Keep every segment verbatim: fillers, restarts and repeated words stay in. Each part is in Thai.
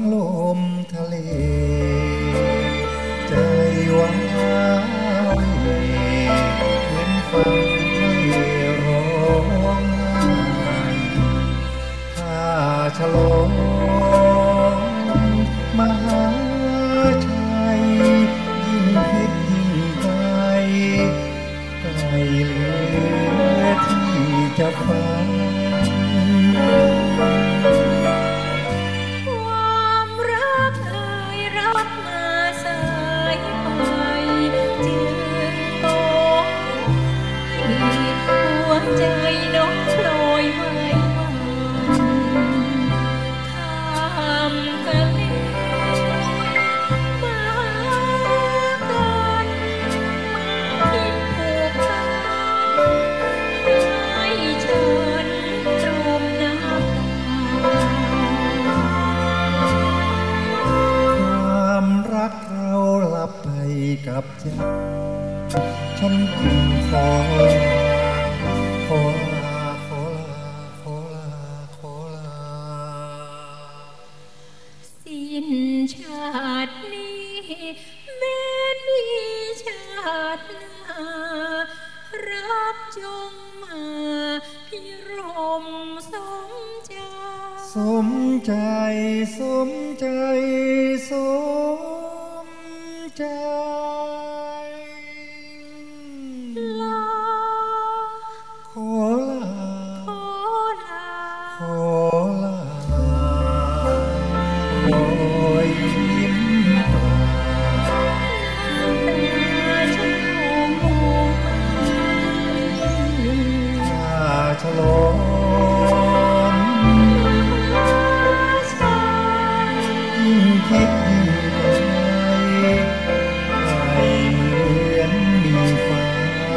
ลมทะเลใจว้าวเหมือนฟังทะเลร้องไห้ถ้าฉลองมหาชัยยิ่งคิดยิ่งไกลไกลเหลือที่จะฟังความรักเอ่ยรักมาสายไปจึงต้องหัวใจน้องพลอยไว้วันข้ามทะเลมากันมาคิดผูกพันให้ฉันตรมน้ำตาความรักเราหลับไปกับใจฉันจึงขอขอลาขอลาขอลาขอลาสิ้นชาตินี้แม้มีชาติหน้ารักจงมาพิรมสมใจสมใจสมใจสมใจลาขอลาขอลาขอลาขอยิ้มตาฉันคงมองถ้าฉลองยิ่งคิดยิ่งไกลไกลเหมือนมีฟ้า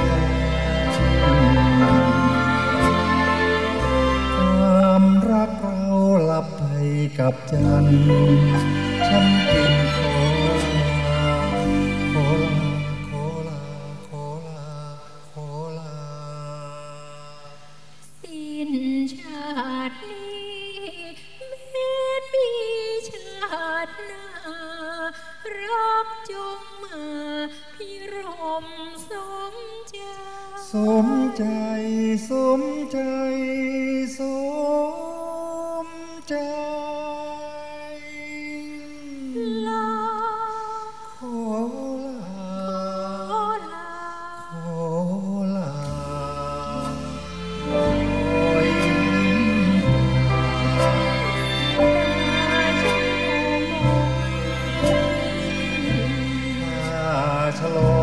ความรักเราหลับไปกับจันทร์ฉันจึงขอลาขอลาขอลาขอลาขอลาสิ้นชาตินี้แม้มีชาติหน้ารักจงมาพิรมสมใจสมใจสมใจสมใจลาขอลาขอลาขอลาขอยิ้มฉันคงมองถ้าฉลอง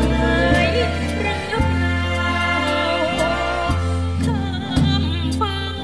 ข้ามฟ้า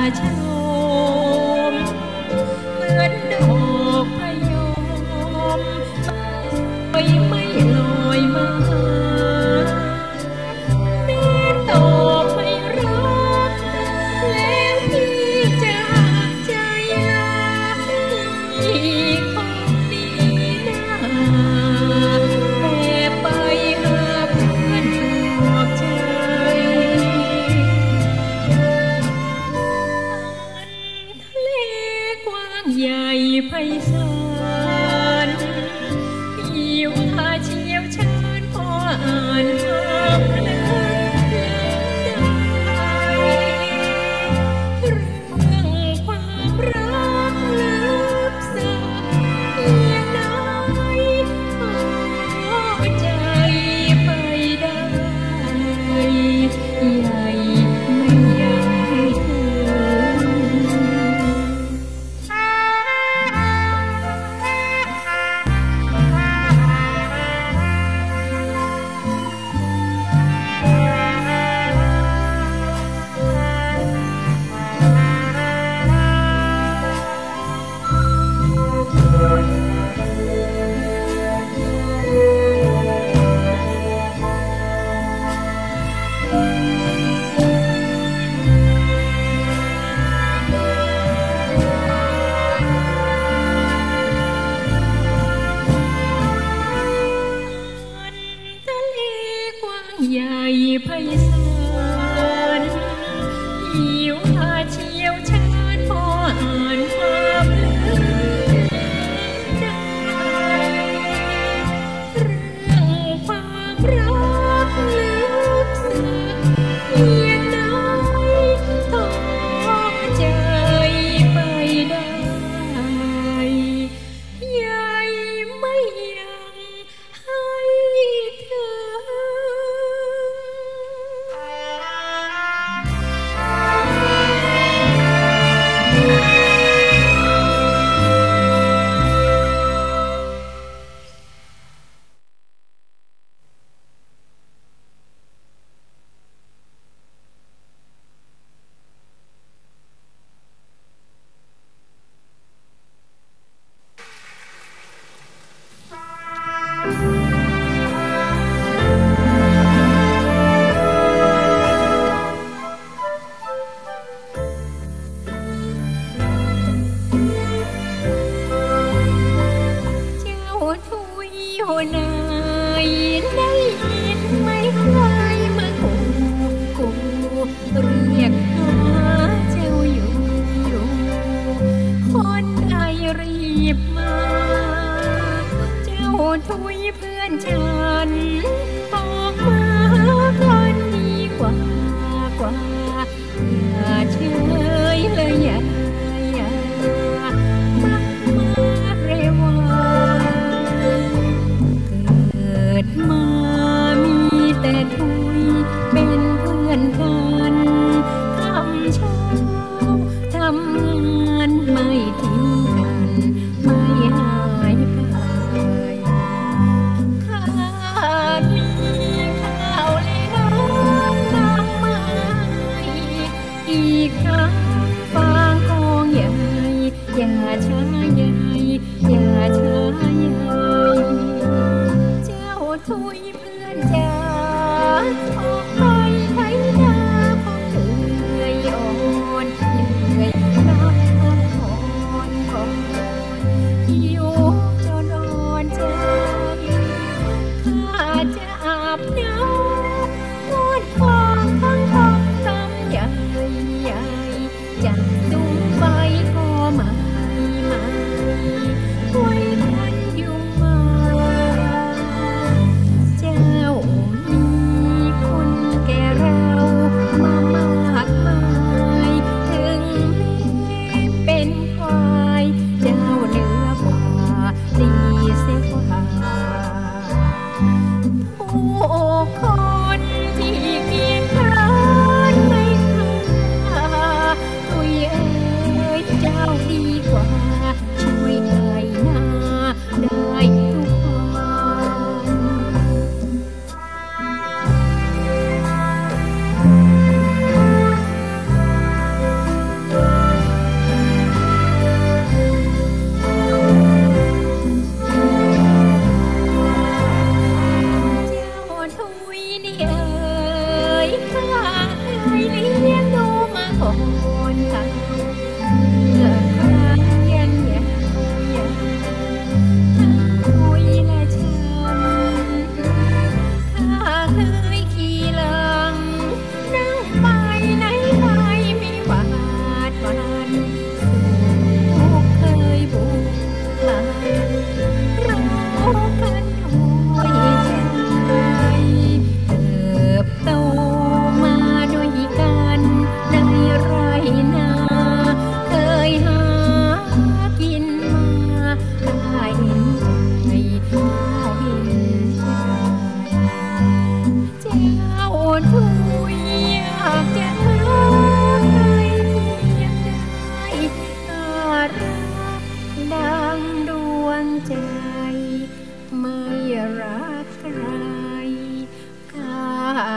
ชมเหมือนดอกพะยมลอยไม่ลอยมาแม้ตอบไม่รักแล้วพี่จะหักใจลาพี่คงดีหน้าแต่ไปหาเพื่อนปลอบใจทะเลกว้างใหญ่ไพศาลพี่ว่าเชี่ยวชาญพออ่านความลึกล้ำได้เรื่องความรักลึกซึ้งเพียงไหนขอใจไปได้ใหญ่ไม่อยากให้ถึทะเลกว้างใหญ่ไพศาลพี่ว่าเชี่ยวชาญพออ่านความลึกได้เรื่องความรักลึกซึ้งเพียงไหนทอใจไปได้ใหญ่ไม่ยังให้เธอ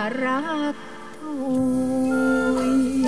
รักทุย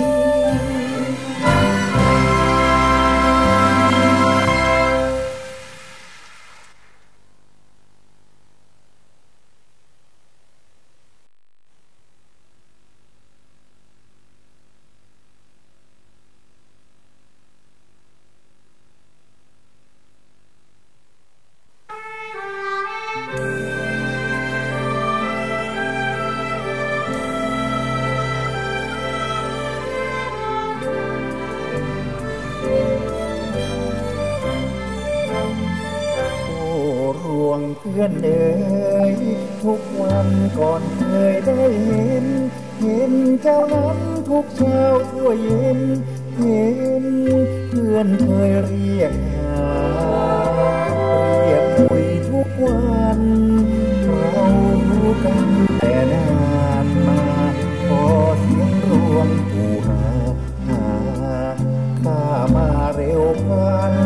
เพื่อนเอ๋ยทุกวันก่อนเคยได้เห็นเห็นเจ้านั้นทุกเช้าทั่วเย็นเห็นเพื่อนเคยเรียกหาเรียกคุยทุกวันเรารู้กันแต่นานมาพอเสียงรวงผู้หาหาข้ามาเร็วพลัน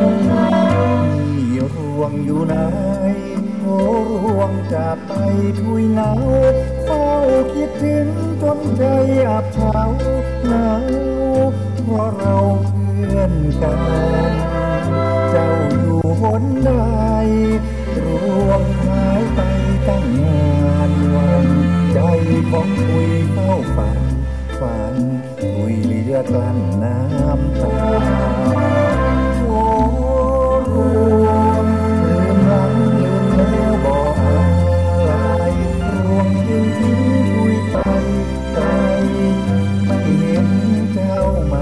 มีรวงอยู่ไหนโอ้รวงจะไปทุยหนาวเฝ้าคิดถึงจนใจอับเฉาหนาวเพราะเราเพื่อนกันเจ้าอยู่หนใดรวงหายไปตั้งนานวันใจของทุยเฝ้าฝันฝันทุยเหลือกลั้นน้ำตาโอ้รวงลืมหลังลืมแล้วบอกอะไรรวงทิ้งทิ้งทุยไปไกลไม่เห็นเจ้ามา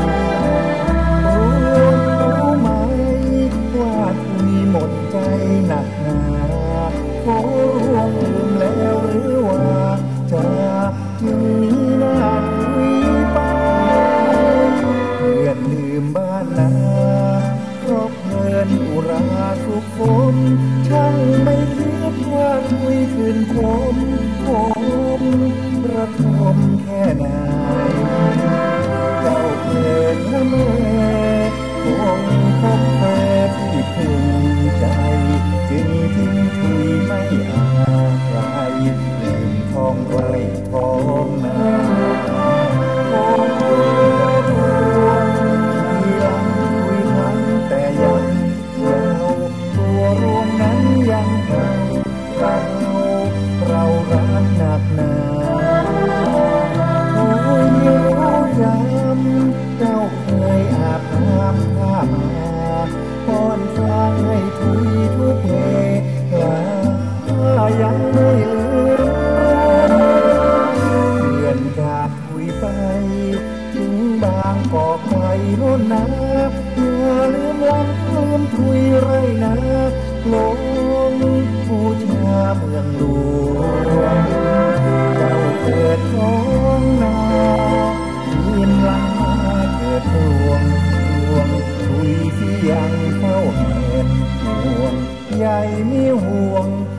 รู้ไหมว่าทุยหมดใจหนักหนาโอ้รวงลืมแล้วหรือว่าจะจึงมีหน้าทุยไปเพื่อนลืมบ้านนาครบเงินอุราสุขฝนช่างไม่คิดว่าทุยคืนผมผมระทมแค่ไหนเจ้าเกิดละเมอคงพบเธอที่พึงใจจึงทิ้งทุยไม่อาลัยลืมท้องไร่ท้องนาโอ้รวงที่หลังทุยทั้งแต่ยังยาวตัวรวงนั้นยังเก่าเราเรารักหนักหนาโอ้ยรู้จำเจ้าเคยอาบน้ำข้ามาป้อนข้างให้ทุยทุกเพลาถ้ายังไม่ลืมเพื่อนจากทุยไปถึงบางกอกไปโน่นนะอย่าลืมลังลืมทุยไรนะลงผู้ชาเมืองหลวงเจ้าเกิดท้องนายืนลังมาเกิดรวงรวงทุยที่ยังเฝ้าแหนห่วงใหญ่มีห่วง